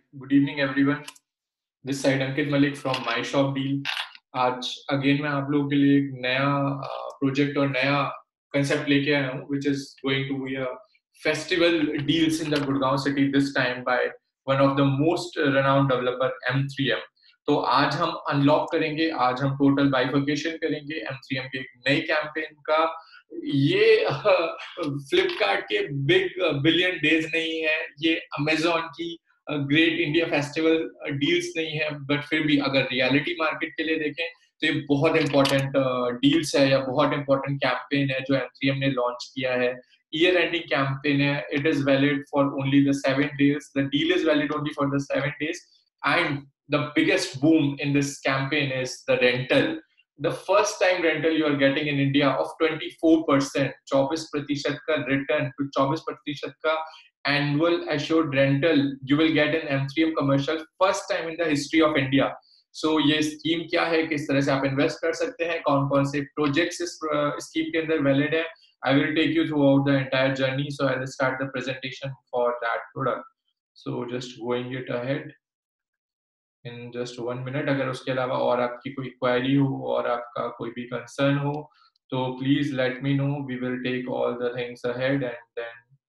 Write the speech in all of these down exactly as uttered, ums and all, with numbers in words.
Good evening everyone. This side Ankit Malik from My Shop Deal. आज again मैं आप लोगों के लिए एक नया प्रोजेक्ट और नया कंसेप्ट लेके आया हूँ, which is going to be a festival deals in the Gurgaon city this time by one of the most renowned developer M three M. तो आज हम अनलॉक करेंगे, आज हम टोटल बाइफर्केशन करेंगे M three M के एक नई कैंपेन का. ये फ्लिपकार्ट के बिग बिलियन डेज नहीं है, ये अमेजोन की ग्रेट इंडिया फेस्टिवल डील्स नहीं है, बट फिर भी अगर रियलिटी मार्केट के लिए देखें तो ये बहुत इंपॉर्टेंट डील्स है या बहुत इंपॉर्टेंट कैंपेन है जो M three M ने लॉन्च किया है. ईयर एंडिंग कैंपेन है. It is valid for only the seven days. The deal is valid only for the seven days and the biggest boom in this campaign is the rental. The first time rental you are getting in India of twenty-four percent, twenty-four percent का return to twenty-four percent का annual assured rental you will get in M three M commercial first time in the history of India. So ये scheme क्या है, किस तरह से आप invest कर सकते हैं, कौन कौन से प्रोजेक्ट्स इस स्कीम के अंदर वैलिड है. I will take you throughout the entire journey. So I will start the presentation for that product. So just going it ahead in just one minute. अगर उसके अलावा और आपकी कोई क्वेरी हो और आपका कोई भी कंसर्न हो तो please let me know. We will take all the things ahead and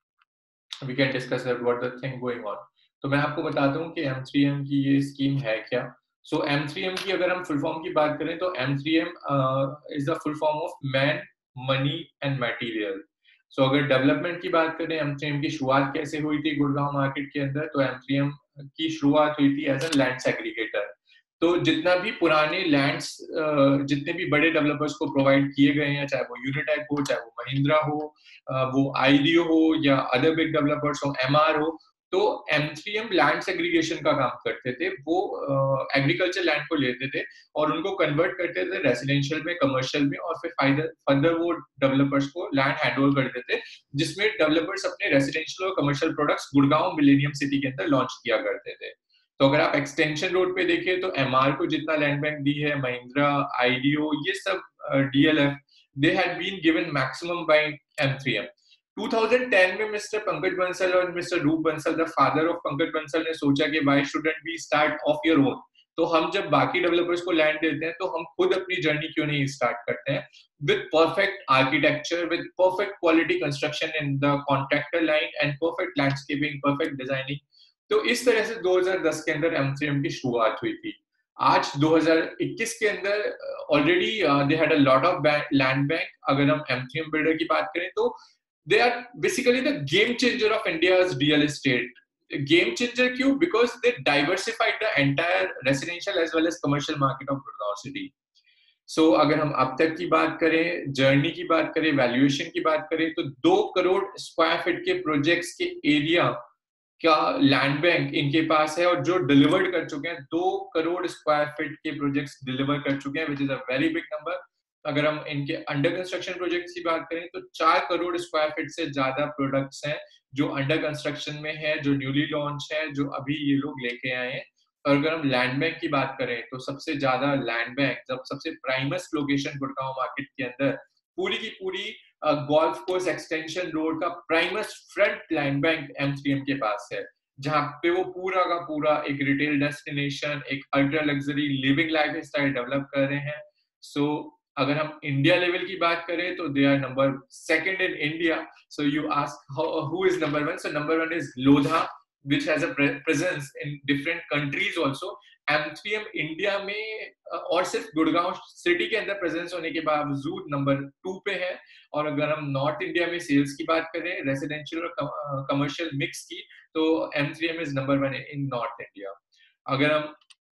then we can discuss what the thing going on. तो मैं आपको बताता हूँ कि M three M की ये स्कीम है क्या. सो so, M three M की अगर हम फुल फॉर्म की बात करें तो M three M is the full form of man, money and material. So अगर डेवलपमेंट की बात करें, M three M की शुरुआत कैसे हुई थी गुड़गांव मार्केट के अंदर, तो M three M की शुरुआत हुई थी एज अ लैंड सेग्रीगेटर. तो जितना भी पुराने लैंड्स जितने भी बड़े डेवलपर्स को प्रोवाइड किए गए हैं, चाहे वो यूनिटेक हो, चाहे वो महिंद्रा हो, वो आईडियो हो या अदर बिग डेवलपर्स हो, एमआर हो, तो M three M land segregation का काम करते थे. वो एग्रीकल्चर लैंड को लेते थे और उनको कन्वर्ट करते थे रेसिडेंशियल में, कमर्शियल में, और फिर फर्दर वो डेवलपर्स को लैंड हैंडओवर करते थे, जिसमें डेवलपर्स अपने रेसिडेंशियल और commercial products Gurgaon millennium city के अंदर लॉन्च किया करते थे. तो अगर आप एक्सटेंशन रोड पे देखें तो एमआर को जितना लैंड बैंक दी है, महिंद्रा, आईडियो, ये सब DLF, they had been given maximum by M three M. twenty ten में मिस्टर पंकज बंसल और mister Roop Bansal, the father of Pankaj Bansal, ने सोचा कि why shouldn't we start of your own. तो हम जब बाकी डेवलपर्स को लैंड देते हैं तो हम खुद अपनी जर्नी क्यों नहीं स्टार्ट करते हैं with perfect architecture, with perfect quality construction in the contractor line and perfect landscaping, perfect designing. तो इस तरह से दो हज़ार दस के अंदर M three M की शुरुआत हुई थी. आज दो हज़ार इक्कीस के अंदर already they had a lot of land bank. अगर हम M three M बिल्डर की बात करें तो they are basically the game changer of India's real estate. Game changer क्यों? Because they diversified the entire residential as well as commercial market of Gurgaon city. So अगर हम अब तक की बात करें, जर्नी की बात करें, वैल्यूएशन की बात करें, तो दो करोड़ स्क्वायर फीट के प्रोजेक्ट्स के एरिया का लैंड बैंक इनके पास है और जो डिलीवर्ड कर चुके हैं, दो करोड़ स्क्वायर फीट के प्रोजेक्ट्स डिलीवर कर चुके हैं, which is a very big number. अगर हम इनके अंडर कंस्ट्रक्शन प्रोजेक्ट्स की बात करें तो चार करोड़ स्क्वायर फीट से ज्यादा प्रोडक्ट्स हैं जो अंडर कंस्ट्रक्शन में है, जो न्यूली लॉन्च है, जो अभी ये लोग लेके आए हैं. और अगर हम लैंड बैंक की बात करें तो सबसे ज्यादा लैंड बैंक, जब सबसे प्राइमस लोकेशन गुड़गांव मार्केट के अंदर, पूरी की पूरी गोल्फ कोर्स एक्सटेंशन रोड का primus front land bank M three M के पास है, जहां पे वो पूरा का पूरा एक रिटेल डेस्टिनेशन, एक ultra luxury living lifestyle develop कर रहे हैं. सो so, अगर हम इंडिया लेवल की बात करें तो they are number second in India. So you ask who is number one. So number one is Lodha, which has a presence in different countries also. M three M India में और सिर्फ Gurgaon city के अंदर presence होने के बावजूद number two पे है. और अगर हम नॉर्थ इंडिया में सेल्स की बात करें, रेसिडेंशियल और कमर्शियल मिक्स की, तो M three M is number one in north India. अगर हम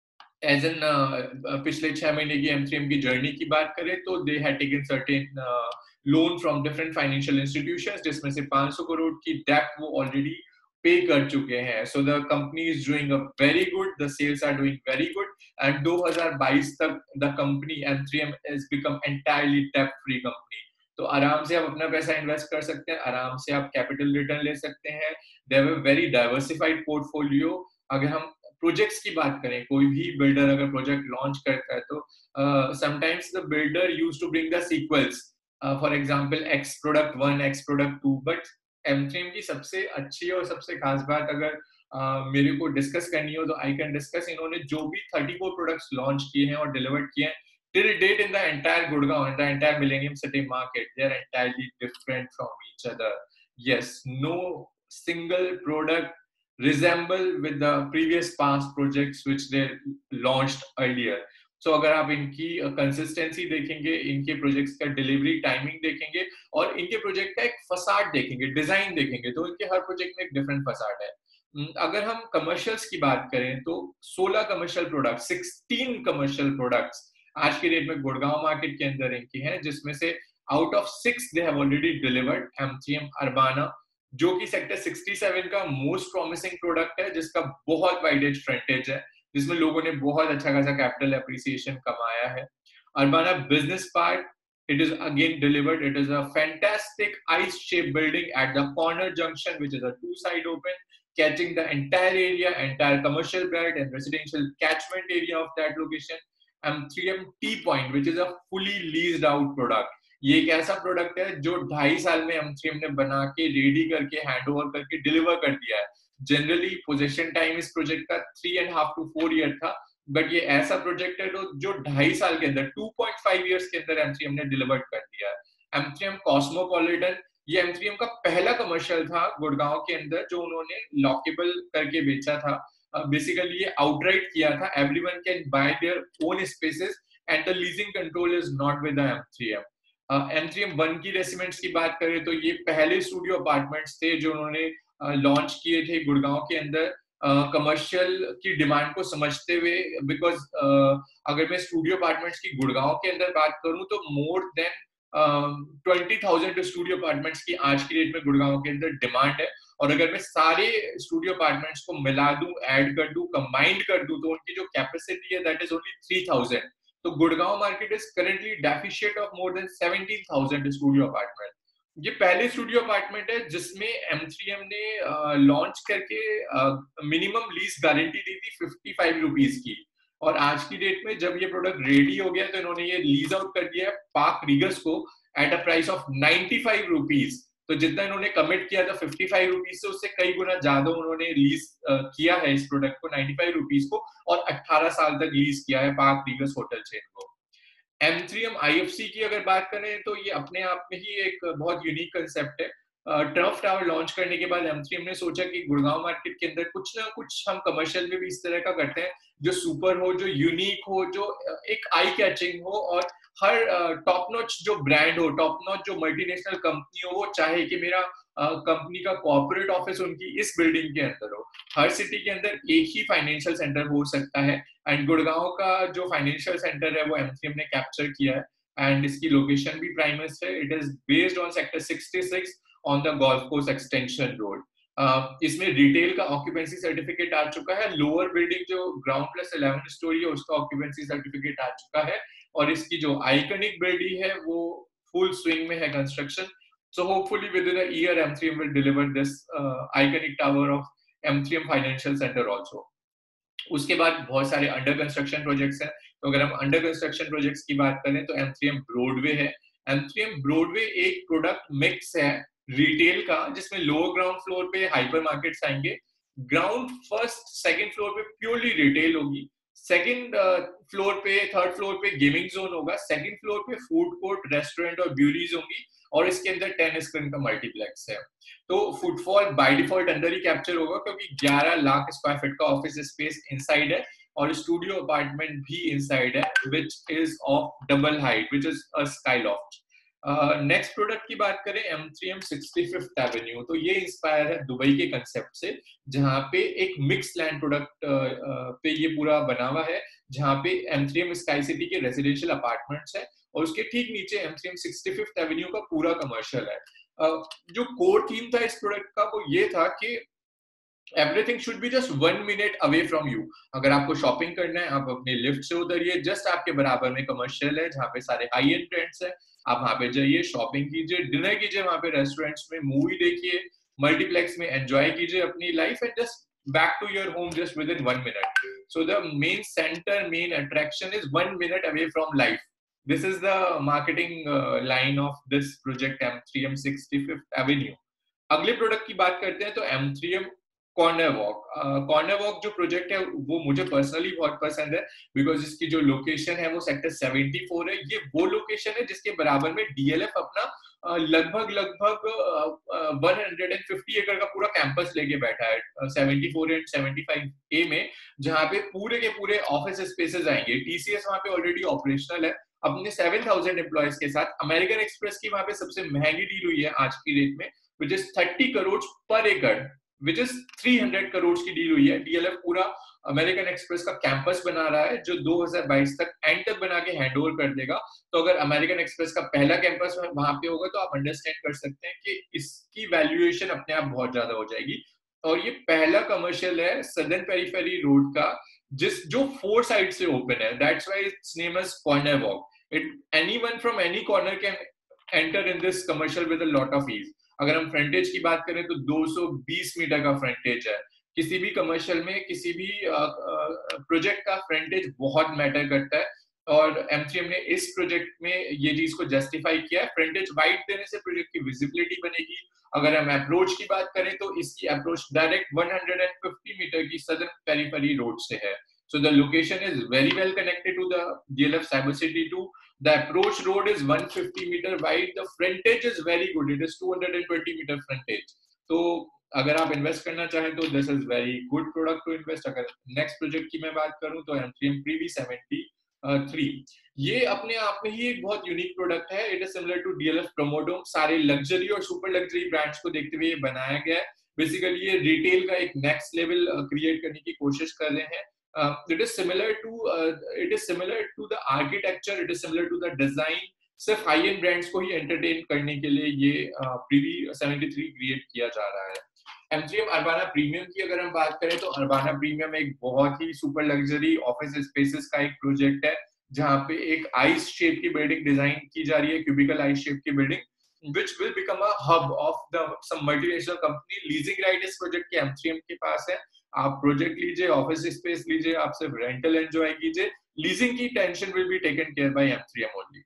एज एन पिछले छह महीने की M three M की जर्नी की बात करें तो they had taken certain loan from different financial institutions, जिसमें से पाँच सौ करोड़ की डेप्ट वो ऑलरेडी पे कर चुके हैं. So the company is doing a very good, the sales are doing very good and दो हज़ार बाईस तक the company M three M has become entirely डेब्ट फ्री कंपनी. तो आराम से आप अपना पैसा इन्वेस्ट कर सकते हैं, आराम से आप कैपिटल रिटर्न ले सकते हैं. They have a very diversified portfolio. अगर हम प्रोजेक्ट्स की बात करें, कोई भी बिल्डर अगर प्रोजेक्ट लॉन्च करता है तो sometimes the builder use to bring the sequels, for example X product one, X product two. But M three M की सबसे अच्छी और सबसे खास बात, अगर मेरे को डिस्कस करनी हो तो आई कैन डिस्कस। इन्होंने जो भी थर्टी फोर प्रोडक्ट्स लॉन्च किए हैं और डिलीवर्ड किए हैं till date in the entire Gurgaon, in the entire Millennium City market, they are entirely different from each other. Yes, no single product resemble with the previous past projects which they launched earlier. So अगर आप इनकी consistency देखेंगे, इनके projects का delivery timing देखेंगे और इनके project का एक फसाड देखेंगे, डिजाइन देखेंगे, तो इनके हर प्रोजेक्ट में एक डिफरेंट फसाड है। अगर हम कमर्शियल्स की बात करें तो सोलह commercial product, sixteen commercial products आज के डेट में गुड़गांव मार्केट के अंदर इनकी हैं, जिसमें से out of six they have already delivered M three M Urbana, जो कि सेक्टर सिक्सटी सेवन का मोस्ट प्रॉमिसिंग प्रोडक्ट है, जिसका बहुत वाइडेज फ्रंटेज है, जिसमें लोगों ने बहुत अच्छा खासा कैपिटल एप्रिसिएशन कमाया है। Urbana business park, it is again delivered. It is a fantastic ice-shaped building at the corner junction, which is a two-side open, catching the entire area, entire commercial belt and residential catchment area of that location. M three M T Point, which is a fully leased out product. ये एक ऐसा product है जो ढाई साल में M three M ने बना के रेडी करके हैंड ओवर करके डिलीवर कर दिया है। जनरली पोजीशन टाइम इस प्रोजेक्ट का three and half to four year था, बट ये ऐसा प्रोजेक्ट है जो ढाई साल के अंदर टू पॉइंट फाइव इयर्स के अंदर एम थ्री एम ने डिलीवर कर दिया है। एम थ्री एम कॉस्मोपॉलिटन, ये एम थ्री एम का पहला कमर्शियल था गुड़गांव के अंदर जो उन्होंने लॉकेबल करके बेचा था। बेसिकली uh, ये आउटराइट किया था, everyone can buy their own spaces and the leasing control is not with the M three M. M three M one की रेसिडेंट्स की बात करें तो ये पहले स्टूडियो अपार्टमेंट्स थे जो उन्होंने लॉन्च uh, किए थे गुड़गांव के अंदर कमर्शियल uh, की डिमांड को समझते हुए, बिकॉज uh, अगर मैं स्टूडियो अपार्टमेंट्स की गुड़गांव के अंदर बात करूं तो more than twenty thousand studio apartments की आज की डेट में गुड़गांव के अंदर डिमांड है। और अगर मैं सारे स्टूडियो अपार्टमेंट्स को मिला दूं, ऐड कर दूं, कंबाइंड कर दूं, तो उनकी जो कैपेसिटी है that is only three thousand. तो Gurgaon market is currently deficient of more than seventeen thousand studio apartment. ये पहले स्टूडियो अपार्टमेंट है जिसमें एम थ्री एम ने लॉन्च करके मिनिमम लीज गारंटी दी थी फिफ्टी फाइव रुपीज की, और आज की डेट में जब ये प्रोडक्ट रेडी हो गया तो इन्होंने ये लीज आउट कर दिया है पार्क रीगस को at a price of ninety five rupees. तो जितना इन्होंने कमिट किया था फिफ्टी फाइव रुपीज से उससे कई गुना ज्यादा उन्होंने लीज किया है इस प्रोडक्ट को नाइन्टी फाइव रुपीज को, और अठारह साल तक लीज किया है पार्क रीगस होटल चेन को। M three M I F C की अगर बात करें तो ये अपने आप में ही एक बहुत यूनिक कंसेप्ट है। टर्फ टावर लॉन्च करने के बाद एम थ्री एम ने सोचा कि गुड़गांव मार्केट के अंदर कुछ ना कुछ हम कमर्शियल में भी इस तरह का करते हैं जो सुपर हो, जो यूनिक हो, जो एक आई कैचिंग हो, और हर टॉप नॉच जो ब्रांड हो, टॉप नॉच जो मल्टीनेशनल कंपनी हो, वो चाहे कि मेरा कंपनी uh, का कॉर्पोरेट ऑफिस उनकी इस बिल्डिंग के अंदर हो। हर सिटी के अंदर एक ही फाइनेंशियल सेंटर हो सकता है, एंड गुड़गांव का जो फाइनेंशियल सेंटर है वो एम थ्री एम ने कैप्चर किया है, एंड इसकी लोकेशन भी प्राइमस है। It is based on sector sixty six on the golf course extension road. इसमें रिटेल का ऑक्यूपेंसी सर्टिफिकेट आ चुका है, लोअर बिल्डिंग जो ग्राउंड प्लस इलेवन स्टोरी है उसका ऑक्यूपेंसी सर्टिफिकेट आ चुका है, और इसकी जो आइकनिक बिल्डिंग है वो फुल स्विंग में है construction. So hopefully within a year M three M will deliver this uh, iconic tower of M three M Financial Center also. उसके बाद बहुत सारे अंडर कंस्ट्रक्शन प्रोजेक्ट्स हैं, तो अगर हम अंडर कंस्ट्रक्शन प्रोजेक्ट्स की बात करें तो एम थ्री एम ब्रॉडवे है। एम थ्री एम ब्रॉडवे एक प्रोडक्ट मिक्स है रिटेल का, जिसमें लोअर ग्राउंड फ्लोर पे हाइपर मार्केट्स आएंगे, ग्राउंड फर्स्ट सेकंड फ्लोर पे प्योरली रिटेल होगी, सेकंड फ्लोर पे थर्ड फ्लोर पे गेमिंग जोन होगा, सेकंड फ्लोर पे फूड कोर्ट, रेस्टोरेंट और ब्यूरीज होंगी, और इसके अंदर टेन स्क्रीन का मल्टीप्लेक्स है। तो फुटफॉल बाय डिफॉल्ट अंदर ही कैप्चर होगा क्योंकि ग्यारह लाख स्क्वायर फीट का ऑफिस स्पेस इनसाइड है, और स्टूडियो अपार्टमेंट भी इनसाइड है which is of double height, which is a skyloft. Next product की बात करें M three M sixty fifth avenue, तो ये इंस्पायर है दुबई के कंसेप्ट से, जहां पे एक मिक्स लैंड प्रोडक्ट पे ये पूरा बना हुआ है, जहां पे M three M sky city के रेजिडेंशियल अपार्टमेंट्स है, और उसके ठीक नीचे M three M sixty fifth avenue का पूरा कमर्शियल है। uh, जो कोर थीम था इस प्रोडक्ट का वो ये था कि everything should be just one minute away from you. अगर आपको शॉपिंग करना है आप अपने लिफ्ट से उतरिए, जस्ट आपके बराबर में कमर्शियल है जहाँ पे सारे हाई एंड ट्रेंड्स है, आप वहां पे जाइए, शॉपिंग कीजिए, डिनर कीजिए, वहां पे रेस्टोरेंट्स में मूवी देखिए, मल्टीप्लेक्स में एंजॉय कीजिए अपनी life, and just back to your home just within one minute. So the main center, main attraction is one minute away from life. This is the marketing uh, line of this project M three M sixty fifth Avenue. अगले product की बात करते हैं तो M three M corner walk corner walk जो project है वो मुझे पर्सनली बहुत पसंद है बिकॉज इसकी जो लोकेशन है वो सेक्टर सेवेंटी फोर है. ये वो लोकेशन है जिसके बराबर में डीएलएफ अपना uh, लगभग लगभग वन हंड्रेड फिफ्टी एकड़ का पूरा कैंपस लेके बैठा है seventy four and seventy five A में, जहाँ पे पूरे के पूरे ऑफिस स्पेसेस आएंगे. टीसीएस वहाँ पे ऑलरेडी ऑपरेशनल है अपने सेवन थाउजेंड एम्प्लॉयज के साथ. अमेरिकन एक्सप्रेस की वहाँ पे सबसे महंगी डील हुई है आज की डेट में, विच इज थर्टी करोड़ पर एकड़, which is three hundred crore की डील हुई है. डीएलएफ पूरा अमेरिकन एक्सप्रेस का कैंपस बना रहा है जो दो हज़ार बाईस तक एंड तक बना के हैंड ओवर कर देगा. तो अगर अमेरिकन एक्सप्रेस का पहला कैंपस वहां पे होगा तो आप अंडरस्टैंड कर सकते हैं कि इसकी वैल्यूएशन अपने आप बहुत ज्यादा हो जाएगी. और ये पहला कमर्शियल है सदर्न पेरिफेरी रोड का जिस जो फोर साइड से ओपन है. That's why it's name as corner walk. It anyone from any corner can enter in this commercial with a lot of ease. अगर हम फ्रंटेज की बात करें तो दो सौ बीस मीटर का फ्रंटेज है. किसी भी कमर्शियल में किसी भी प्रोजेक्ट का फ्रंटेज बहुत मैटर करता है और एम थ्री एम ने इस प्रोजेक्ट में ये चीज को जस्टिफाई किया है. फ्रंटेज वाइड देने से प्रोजेक्ट की विजिबिलिटी बनेगी. अगर हम अप्रोच की बात करें तो इसकी approach direct one hundred fifty metre की सदर्न पेरिफेरी रोड से है. So the location is very well connected to the D L F Cyber City two. The approach road is one hundred fifty meter wide. The frontage is very good. It is two hundred twenty meter frontage. तो अगर आप invest करना चाहें तो this is very good product to invest. अगर next project की मैं बात करूं तो M three M privy seventy three, ये अपने आप में ही एक बहुत यूनिक प्रोडक्ट है. It is similar to DLF Promenade. सारे लग्जरी और सुपर लग्जरी ब्रांड्स को देखते हुए ये बनाया गया है. बेसिकली ये रिटेल का एक नेक्स्ट लेवल क्रिएट करने की कोशिश कर रहे हैं. Uh, it is similar to uh, it is similar to the architecture, it is similar to the design. सिर्फ हाई एंड ब्रांड्स को ही एंटरटेन करने के लिए ये प्रीवी सेवेंटी थ्री क्रिएट किया जा रहा है. M three M Urbana premium की अगर हम बात करें तो अर्बाना प्रीमियम एक बहुत ही सुपर लग्जरी ऑफिस स्पेसेस का एक प्रोजेक्ट है जहाँ पे एक आइस शेप की बिल्डिंग डिजाइन की जा रही है, क्यूबिकल आइस शेप की building, which will become a hub of the some multinational company. Leasing right इस प्रोजेक्ट के एम थ्री एम के पास है. आप प्रोजेक्ट लीजिए, ऑफिस स्पेस लीजिए, आप सिर्फ रेंटल एंजॉय कीजिए. लीजिंग की tension will be taken care by M three M only.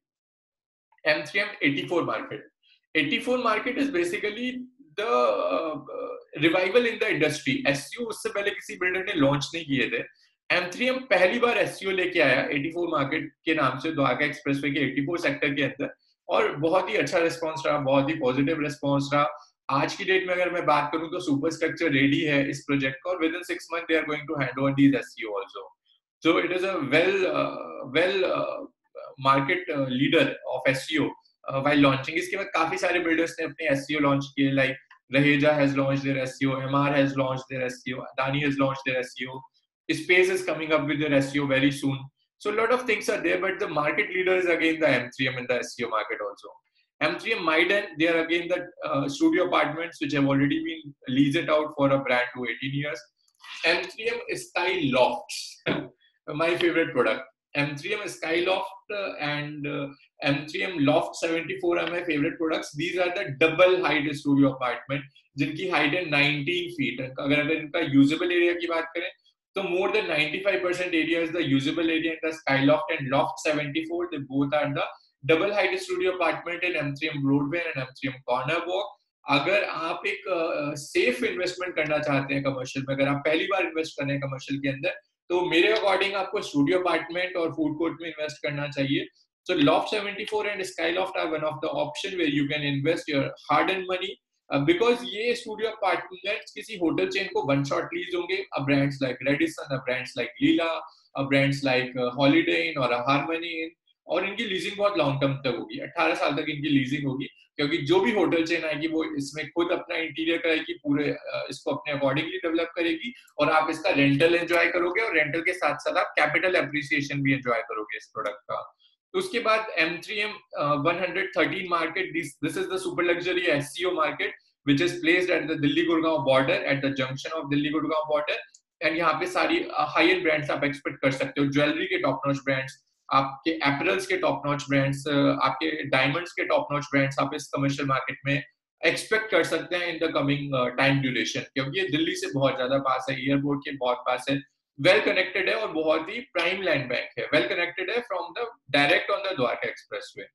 M three M eighty four market. Eighty four market is basically the revival in the industry. SEO उससे पहले किसी builder ने launch नहीं किए थे. M three M पहली बार SEO लेके आया एटी फोर मार्केट के नाम से द्वारका एक्सप्रेसवे के एटी फोर सेक्टर के अंदर, और बहुत ही अच्छा रिस्पांस रहा, बहुत ही पॉजिटिव रिस्पांस रहा. आज की डेट में अगर मैं बात करूं तो सुपर स्ट्रक्चर रेडी है इस प्रोजेक्ट का और within six month they are going to hand over these SEO also. So it is a well well market leader of SEO while launching. इसके बाद काफी सारे बिल्डर्स ने अपने एसईओ लॉन्च किए, like Raheja has launched their SEO, Emaar has launched their SEO, Adani has launched their SEO, space is coming up with their SEO very soon. So a lot of things are there, but the market leader is again the M three M in the S E O market also. M three M Maiden, they are again the uh, studio apartments which have already been leased out for a brand to eighteen years. M three M Sky Lofts, my favorite product. M three M Sky Loft and uh, M three M Loft seventy four are my favorite products. These are the double height studio apartment जिनकी height है nineteen feet. अगर अगर इनका usable area की बात करें so more than ninety-five percent area is the usable area in the Skyloft and Loft seventy four. They both are the double height studio apartment in M three M Broadway and M three M Corner Walk. अगर आप एक safe uh, investment करना चाहते हैं commercial में, अगर आप पहली बार इन्वेस्ट कर रहे हैं कमर्शियल के अंदर, तो मेरे अकॉर्डिंग आपको स्टूडियो अपार्टमेंट और फूड कोर्ट में इन्वेस्ट करना चाहिए. So Loft seventy four and Skyloft are one of the option where you can invest your hard earned money. Because uh, ये स्टूडियो अपार्टमेंट्स किसी होटल चेन को one shot lease होंगे. अब brands like Radisson, अब brands like Leela, अब brands like holiday इन और harmony in, और इनकी लीजिंग बहुत लॉन्ग टर्म तक होगी, अठारह साल तक इनकी लीजिंग होगी, क्योंकि जो भी होटल चेन आएगी वो इसमें खुद अपना इंटीरियर कराएगी, पूरे इसको अपने अकॉर्डिंगली डेवलप करेगी और आप इसका रेंटल एंजॉय करोगे और रेंटल के साथ साथ आप कैपिटल एप्रिसिएशन भी एंजॉय करोगे इस प्रोडक्ट का. उसके बाद M three M one thirteen market, this is the super luxury SEO market which is placed at the Delhi Gurgaon border, at the junction of Delhi Gurgaon border. and यहाँ पे सारी high end brands आप expect कर सकते हो. Jewellery के top notch brands, आपके apparels के टॉप नॉच ब्रांड्स, आपके डायमंड्स के टॉप नॉच ब्रांड्स आप इस कमर्शियल मार्केट में एक्सपेक्ट कर सकते हैं in the coming time duration, क्योंकि ये दिल्ली से बहुत ज्यादा पास है, एयरपोर्ट के बहुत पास है, वेल कनेक्टेड है और बहुत ही प्राइम लैंड बैंक है. वेल कनेक्टेड है from the direct on the Dwarka expressway.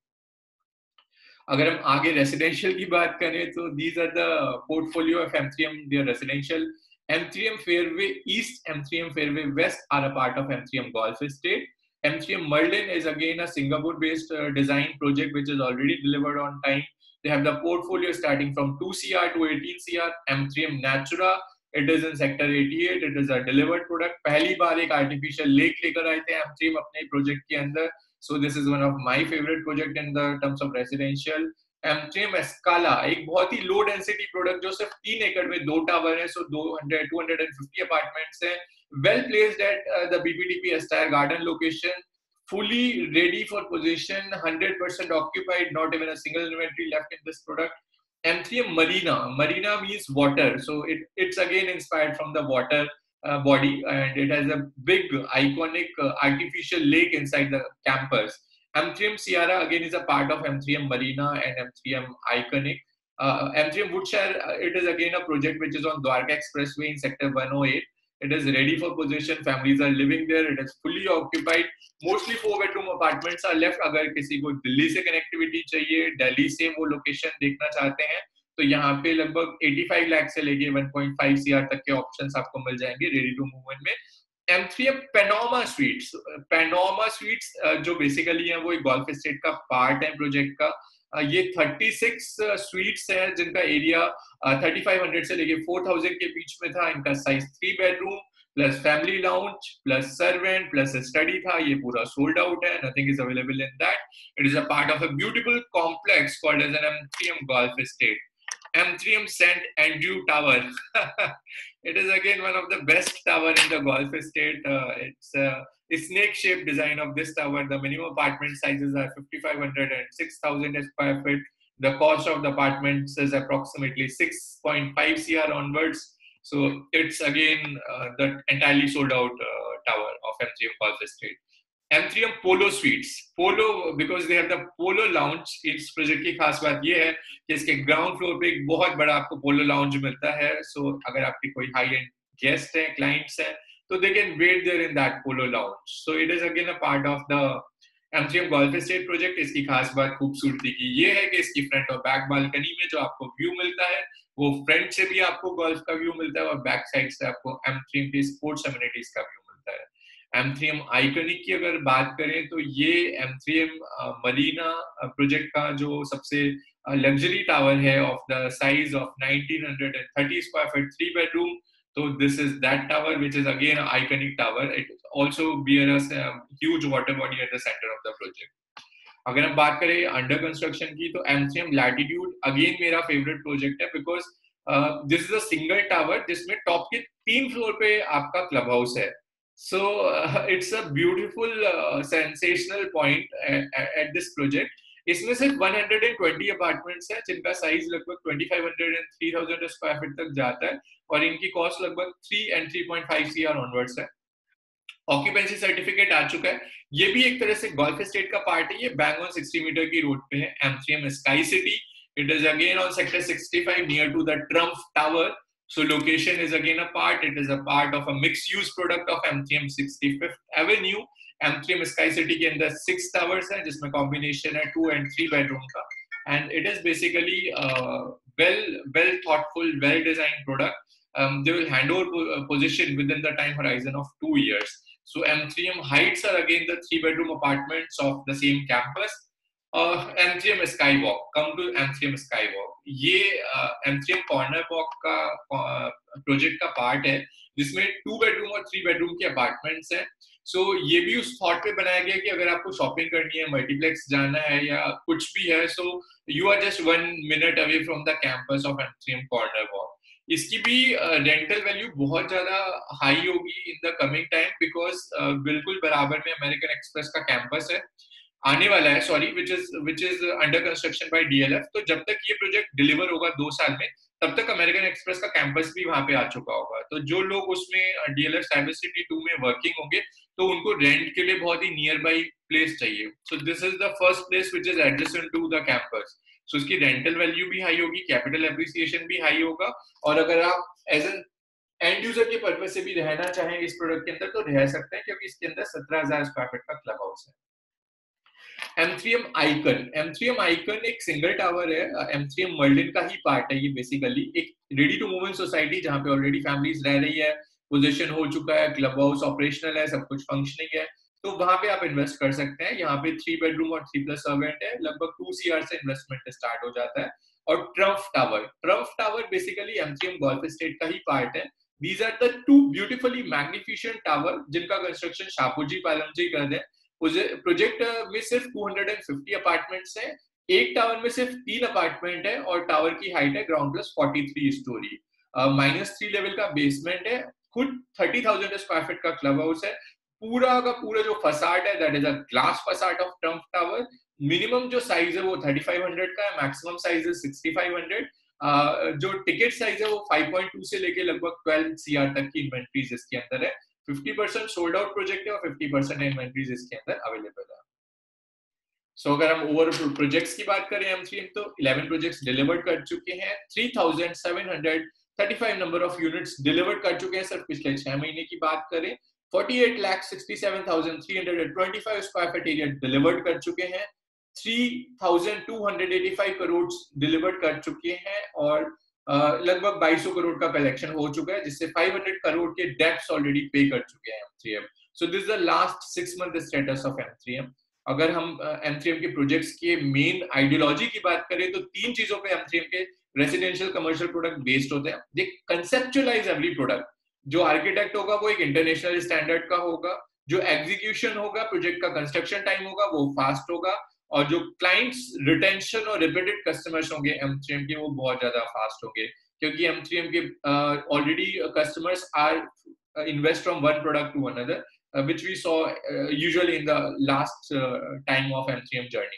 अगर हम आगे रेसिडेंशियल की बात करें तो these are the portfolio of M three M. Their residential M three M Fairway East, M three M Fairway West are a part of M three M Golf Estate. M three M Merlin is again a Singapore-based uh, design project which is already delivered on time. They have the portfolio starting from two crore to eighteen crore. M three M Natura, it is in sector eighty-eight. It is a delivered product. पहली बार एक artificial lake लेकर आए थे M three M अपने project के अंदर. So this is one of my favorite project in the terms of residential. M three M Escala एक बहुत ही low density product जो सिर्फ तीन एकड़ में दो टावर है, so two hundred, two hundred fifty apartments है, well placed at uh, the B P D P Astaire Garden location, fully ready for possession, one hundred percent occupied, not even a single inventory left in this product. M three M Marina, Marina means water, so it, it's again inspired from the water uh, body, and it has a big iconic uh, artificial lake inside the campus. M three M Sierra again is a part of M three M Marina and M three M Iconic. Uh, M three M Woodshire, uh, it is again a project which is on Dwarka Expressway in sector one oh eight. It is ready for possession. Families are living there. It is fully occupied. Mostly four bedroom apartments are left. अगर किसी को दिल्ली से connectivity चाहिए, दिल्ली से वो location देखना चाहते हैं, तो यहाँ पे लगभग eighty-five लाख से लेके one point five crore तक के options आपको मिल जाएंगे ready to move in में. M three M Panorama Suites, Panorama Suites जो basically है वो एक golf estate का part है project का. ये thirty-six suites हैं जिनका area thirty-five hundred से लेके four thousand के बीच में था. इनका size three bedroom plus family lounge plus servant plus study था. ये पूरा sold out है. Nothing is available in that. It is a part of a beautiful complex called as an M three M Golf Estate. M three M Saint Andrew Tower. It is again one of the best tower in the golf estate. Uh, it's uh, a snake-shaped design of this tower. The minimum apartment sizes are fifty-five hundred and six thousand square feet. The cost of the apartments is approximately six point five crore onwards. So it's again uh, the entirely sold out uh, tower of M three M Golf Estate. M three M Polo Suites. Polo, because they have the Polo Lounge. इस project की खास बात ये है कि इसके ground floor पे एक बहुत बड़ा आपको पोलो लाउंज मिलता है. सो so, अगर आपके कोई हाई एंड गेस्ट हैं, क्लाइंट्स हैं, तो they can wait there in that polo lounge. So it is again a part of the M three M Golf Estate project. इसकी खास बात खूबसूरती की ये है कि इसकी फ्रंट और बैक बालकनी में जो आपको व्यू मिलता है, वो फ्रंट से भी आपको गोल्फ का व्यू मिलता है और बैक साइड से आपको M three M की स्पोर्ट्स एमिनिटीज का व्यू मिलता है. M three M Iconic की अगर बात करें तो ये M three M Marina project का जो सबसे लग्जरी टावर है of the size of nineteen thirty square feet, three bedroom. तो this is that tower which is again a iconic tower. It also bear a huge water body at the centre of the project. अगर हम बात करें under construction की तो M three M Latitude again मेरा favourite project है because this is a single tower जिसमें top के तीन फ्लोर पे आपका क्लब हाउस है. So uh, it's a beautiful, uh, sensational point at, at this project. इसमें सिर्फ one hundred twenty अपार्टमेंट्स हैं जिनका साइज लगभग twenty-five hundred and three thousand square feet तक जाता है और इनकी कॉस्ट लगभग three and three point five crore onwards है. ऑक्यूपेंसी सर्टिफिकेट आ चुका है. ये भी एक तरह से गोल्फ एस्टेट का पार्ट है. ये बैंग ऑन sixty मीटर की रोड पे है. M three M Sky City. It is again on sector sixty-five near to the Trump Tower. So location is again a part. It is a part of a mixed-use product of M three M sixty-fifth Avenue. M three M Sky City के अंदर six towers हैं जिसमें combination है two and three bedroom का. And it is basically a well, well thoughtful, well designed product. Um, they will hand over position within the time horizon of two years. So M three M Heights are again the three bedroom apartments of the same campus. Uh, M three M Skywalk. Come to M three M Skywalk. ये uh, M three M Corner Walk का project uh, का part है जिसमें two bedroom और three bedroom के apartments हैं. So so, ये भी उस थॉट पे बनाया गया कि अगर आपको शॉपिंग करनी है, मल्टीप्लेक्स जाना है या कुछ भी है, so you are just one minute away from the campus of M three M Corner Walk. इसकी भी रेंटल uh, वैल्यू बहुत ज्यादा हाई होगी in the coming time because बिल्कुल बराबर में अमेरिकन एक्सप्रेस का कैंपस है आने वाला है, sorry, which is which is under construction by D L F. तो जब तक ये प्रोजेक्ट डिलीवर होगा दो साल में, तब तक अमेरिकन एक्सप्रेस का कैंपस भी वहां पे आ चुका होगा. तो जो लोग उसमें D L F cyber city two में वर्किंग होंगे तो उनको रेंट के लिए बहुत ही नियर बाई प्लेस चाहिए. So this is the first place which is adjacent to the campus. So इसकी रेंटल वैल्यू भी हाई होगी, कैपिटल एप्रिसिएशन भी हाई होगा. और अगर आप एज एन एंड यूजर के पर्पज से भी रहना चाहें इस प्रोडक्ट के अंदर तो रह सकते हैं क्योंकि इसके अंदर सत्रह हजार स्क्वायर फीट का क्लब हाउस है. M three M icon M three M icon एक सिंगल टावर है, एम थ्री एम मर्लिन का ही पार्ट है ये बेसिकली, एक ready to move in society जहाँ पे ऑलरेडी फैमिलीज रह रही है, पोजीशन हो चुका है, क्लब हाउस ऑपरेशनल है, सब कुछ फंक्शनिंग है, तो वहां पे आप इन्वेस्ट कर सकते हैं। यहाँ पे थ्री बेडरूम और थ्री प्लस सर्वेंट है, लगभग टू सी आर से इन्वेस्टमेंट स्टार्ट हो जाता है। और Trump tower Trump tower basically M three M golf estate का ही पार्ट है। These are the two beautifully magnificent tower जिनका कंस्ट्रक्शन शापूजी पालम जी कर रहे हैं। प्रोजेक्ट में सिर्फ टू हंड्रेड फिफ्टी अपार्टमेंट्स हैं, एक टावर में सिर्फ तीन अपार्टमेंट है और टावर की हाइट है ground plus forty three story, minus three level का बेसमेंट है, खुद थर्टी थाउजेंड स्क्वायर फीट का क्लब हाउस है, पूरा का पूरा जो फसाड है that is a glass facade of Trump tower. Minimum जो साइज है वो थर्टी फाइव हंड्रेड का है, मैक्सिमम साइज है सिक्सटी फाइव हंड्रेड। uh, जो टिकट साइज है वो फाइव पॉइंट टू से लेके लगभग ट्वेल्व सीआर तक की इन्वेंट्रीज इसके अंदर है। Fifty percent sold out project है और फिफ्टी परसेंट इन्वेंट्रीज इसके अंदर अवेलेबल है। सो so, अगर हम ओवर प्रोजेक्ट्स की बात करें एम थ्री एम तो इलेवन प्रोजेक्ट्स डिलीवर्ड कर चुके हैं, three thousand seven hundred thirty five number of units delivered कर चुके हैं सिर्फ पिछले छह महीने की बात करें, forty eight lakh sixty seven thousand three hundred twenty five square feet area delivered कर चुके हैं, three thousand two hundred eighty five crore delivered कर चुके हैं और uh, लगभग बाईस सौ करोड़ का कलेक्शन हो चुका है, जिससे फाइव हंड्रेड करोड़ के डेट्स ऑलरेडी पे कर चुके हैं M three M. So this is the last six month status of M three M. अगर हम एम थ्री एम के प्रोजेक्ट्स के मेन आइडियोलॉजी की बात करें तो तीन चीजों पे एम थ्री एम के रेजिडेंशियल कमर्शियल प्रोडक्ट बेस्ड होते हैं। दे कंसेप्चुअलाइज एवरी प्रोडक्ट, जो आर्किटेक्ट होगा वो एक इंटरनेशनल स्टैंडर्ड का होगा, जो एग्जीक्यूशन होगा प्रोजेक्ट का कंस्ट्रक्शन टाइम होगा वो फास्ट होगा, और जो क्लाइंट्स रिटेंशन और रिपीटेड कस्टमर्स होंगे एम थ्री एम के वो बहुत ज्यादा फास्ट होंगे, क्योंकि एम थ्री एम के already customers are invest from one product to another, Uh, which we saw uh, usually in the last uh, time of M three M journey.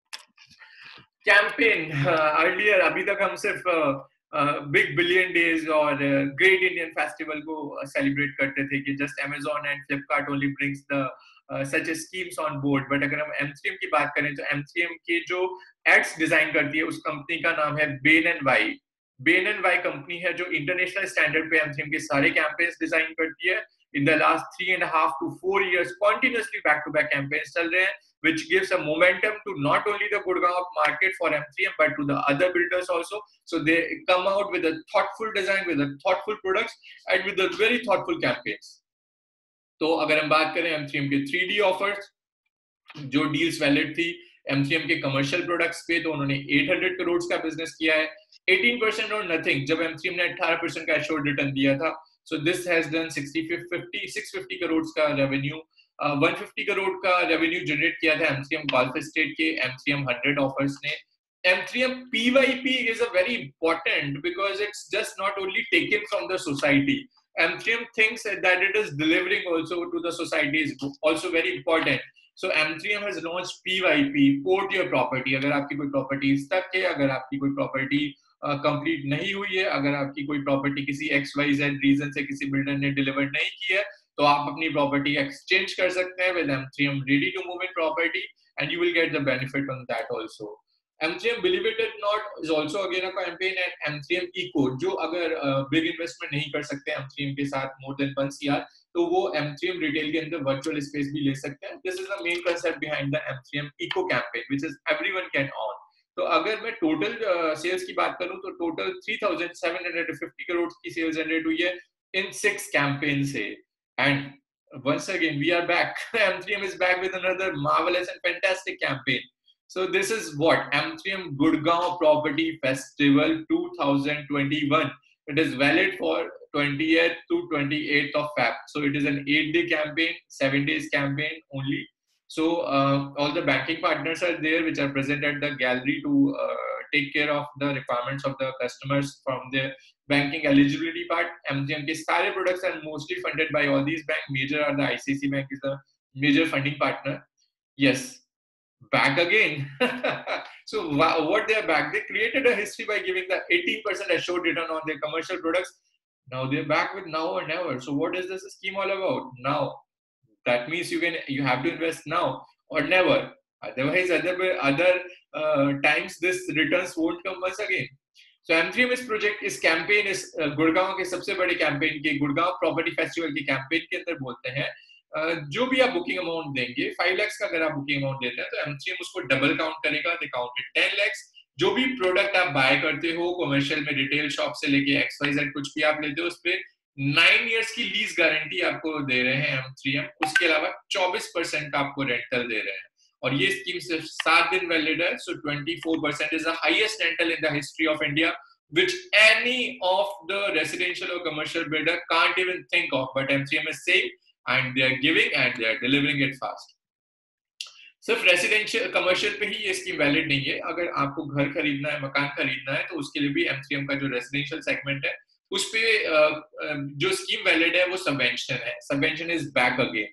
Campaign uh, earlier अभी तक हम सिर्फ big billion days और great Indian festival को celebrate करते थे कि just Amazon and Flipkart only brings the uh, such schemes on board, but अगर हम एम थ्री एम की बात करें तो एम थ्री एम के जो एड्स डिजाइन करती है उस कंपनी का नाम है Ben and Y. Ben and Y company है जो इंटरनेशनल स्टैंडर्ड पे एम थ्री एम के सारे कैंपेन्स डिजाइन करती है। In the last three and a half to four years, continuously back-to-back campaigns चल रहे हैं, which gives a momentum to not only the Gurgaon market for M three M, but to the other builders also. So they come out with a thoughtful design, with a thoughtful products, and with a very thoughtful campaigns. तो अगर हम बात करें M three M के three D offers, जो deals valid थी M three M के commercial products पे, तो उन्होंने एट हंड्रेड करोड़ का बिजनेस किया है, एटीन परसेंट और नथिंग, जब एम थ्री एम ने एटीन परसेंट का एश्योर्ड रिटर्न दिया था। So this has done sixty, fifty, six hundred fifty करोड़ का revenue, uh, one hundred fifty करोड़ का रेवेन्यू जनरेट किया था M three M golf estate के M three M hundred offers ने। M three M P Y P is a very important because it's just not only taken from the society. M three M thinks that it is delivering also to the society is also very important. So M three M has launched P Y P, port your property. अगर आपकी कोई property stuck है, अगर आपकी कोई property complete uh, नहीं हुई है, अगर आपकी कोई प्रॉपर्टी किसी एक्स वाई जेड रीजन से किसी बिल्डर ने डिलीवर नहीं की है, तो आप अपनी प्रॉपर्टी एक्सचेंज कर सकते हैं with M three M ready to move in property and you will get the benefit on that also. M three M believe it or not is also again a campaign and M three M eco, जो अगर big uh, investment नहीं कर सकते M three M के साथ more than one CR, तो वो M three M retail के अंदर वर्चुअल स्पेस भी ले सकते हैं। This is the main concept behind the M three M eco campaign which is everyone can on. तो अगर मैं टोटल सेल्स uh, की बात करूं तो total three thousand seven hundred fifty crore की सेल्स जनरेट हुई है इन सिक्स कैंपेन से। And once again we are back, M three M is back with another marvellous and fantastic campaign. So this is what M three M Gurgaon property festival twenty twenty-one. It is valid for twentieth to twenty-eighth of Feb. So it is an eight day campaign, seven days campaign only. So uh, all the banking partners are there which are present at the gallery to uh, take care of the requirements of the customers from their banking eligibility part. M three M के सारे products are mostly funded by all these banks. Major are the I C I C I Bank is the major funding partner. Yes, back again. So what they are back? They created a history by giving the eighteen percent assured return on their commercial products. Now they're back with now or never. So what is this scheme all about? Now. That means you can you have to invest now or never. Otherwise, other other uh, times this returns won't come once again. So M three M इस project इस campaign इस uh, Gurgaon के सबसे बड़े campaign के Gurgaon property festival के campaign के अंदर बोलते हैं जो भी आप बुकिंग अमाउंट देंगे, फाइव लैक्स का अगर आप बुकिंग अमाउंट देते हैं तो एम थ्री एम उसको डबल काउंट करेगा, दे काउंटेड टेन लैक्स। जो भी प्रोडक्ट आप बाय करते हो कमर्शियल में, रिटेल शॉप से लेके एक्स वाई जेड कुछ भी आप लेते हो, उस पे नाइन इयर्स की लीज गारंटी आपको दे रहे हैं एम थ्री एम। उसके अलावा चौबीस परसेंट आपको रेंटल दे रहे हैं, और ये स्कीम सिर्फ सात दिन वैलिड है। So twenty four percent is the highest rental in the history of India, which any of the residential or commercial builder can't even think of, but M three M is saying, and they are giving and they are delivering it fast. सिर्फ residential commercial पे ही ये scheme valid नहीं है। अगर आपको घर खरीदना है, मकान खरीदना है, तो उसके लिए भी एम थ्री एम का जो रेसिडेंशियल सेगमेंट है उस पे जो स्कीम वैलिड है वो सबवेंशन है। Subvention is back again.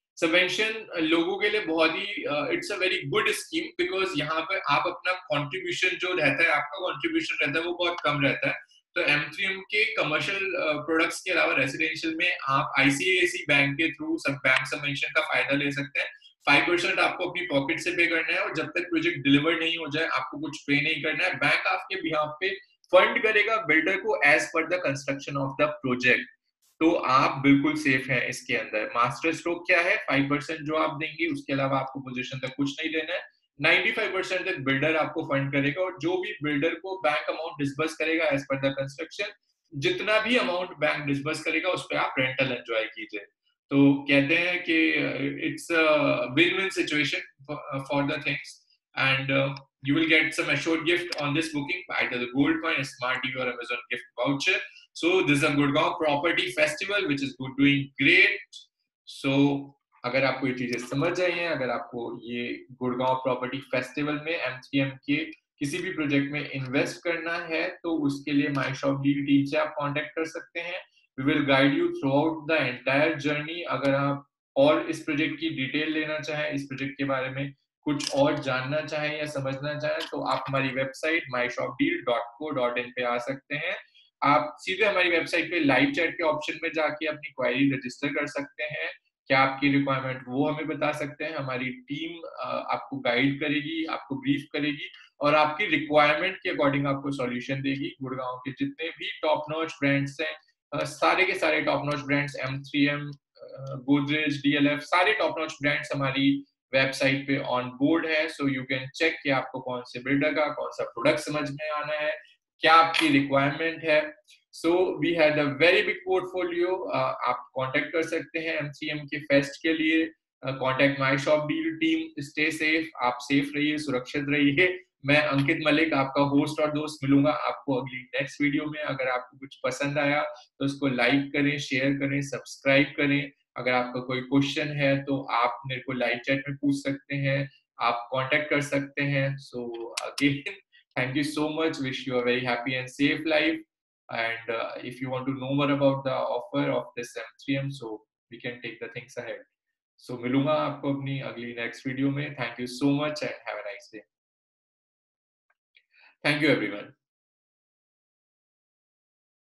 Subvention लोगों के लिए बहुत ही it's a very good scheme, because यहाँ पे आप अपना कंट्रीब्यूशन जो रहता है, आपका कंट्रीब्यूशन रहता है वो बहुत कम रहता है। तो एम थ्री एम के कमर्शियल प्रोडक्ट्स के अलावा रेसिडेंशियल में आप आईसीआईसी बैंक के थ्रू सब बैंक सबवेंशन का फायदा ले सकते हैं। फाइव परसेंट आपको अपनी पॉकेट से पे करना है, और जब तक प्रोजेक्ट डिलीवर नहीं हो जाए आपको कुछ पे नहीं करना है। बैंक आपके बिहाफ पे फंड करेगा बिल्डर को as per the construction of the project. तो आप बिल्कुल सेफ हैं इसके अंदर। मास्टर स्ट्रोक क्या है? फाइव परसेंट जो आप देंगे, उसके अलावा आपको पोजीशन तक कुछ नहीं देना है। नाइंटी फाइव परसेंट तक बिल्डर आपको फंड करेगा, और जो भी बिल्डर को बैंक अमाउंट डिस्बर्स करेगा एज पर द कंस्ट्रक्शन, जितना भी अमाउंट बैंक डिस्बर्स करेगा उस पर आप रेंटल एंजॉय कीजिए। तो कहते हैं कि it's a win win situation for the things, and you will get some assured gift on this booking, either the gold coin, a smart T V or Amazon gift voucher. So this is a Gurgaon property festival which is doing great. So अगर आपको ये चीजें समझ आई हैं, अगर आपको ये Gurgaon property festival में एम थ्री एम के किसी भी प्रोजेक्ट में इन्वेस्ट करना है, तो उसके लिए माई शॉप डील टीम से आप कांटेक्ट कर सकते हैं। We will guide you throughout the entire journey. अगर आप और इस प्रोजेक्ट की डिटेल लेना चाहें, इस प्रोजेक्ट के बारे में कुछ और जानना चाहें या समझना चाहें, तो आप हमारी website my shop deal dot co dot in पे आ सकते हैं। आप सीधे हमारी वेबसाइट पे लाइव चैट के ऑप्शन में जाके अपनी क्वेरी रजिस्टर कर सकते हैं। क्या आपकी रिक्वायरमेंट वो हमें बता सकते हैं। हमारी टीम आपको गाइड करेगी, आपको ब्रीफ करेगी, और आपकी रिक्वायरमेंट के अकॉर्डिंग आपको सॉल्यूशन देगी। गुड़गांव के जितने भी टॉप नॉच ब्रांड्स हैं, सारे के सारे top notch brands, M three M, Godrej, DLF, सारे टॉप नॉच ब्रांड्स हमारी वेबसाइट पे ऑन बोर्ड है। सो यू कैन चेक कि आपको कौन से बिल्डर का कौन सा प्रोडक्ट समझ में आना है, क्या आपकी रिक्वायरमेंट है। So we had a very big portfolio. आप कांटेक्ट कर सकते हैं एम थ्री एम के फेस्ट के लिए। Contact my shop deal team. Stay safe, आप सेफ रहिए, सुरक्षित रहिए। मैं अंकित मलिक, आपका होस्ट और दोस्त, मिलूंगा आपको अगली नेक्स्ट वीडियो में। अगर आपको कुछ पसंद आया तो उसको लाइक करें, शेयर करें, सब्सक्राइब करें। अगर आपका कोई क्वेश्चन है तो आप मेरे को लाइव चैट में पूछ सकते हैं, आप कांटेक्ट कर सकते हैं। So again, thank you so much, wish you a very happy and safe life, and uh, if you want to know more about the offer of this M three M, so we can take the things ahead. So मिलूंगा आपको अपनी अगली next video में। Thank you so much and have a nice day. Thank you everyone.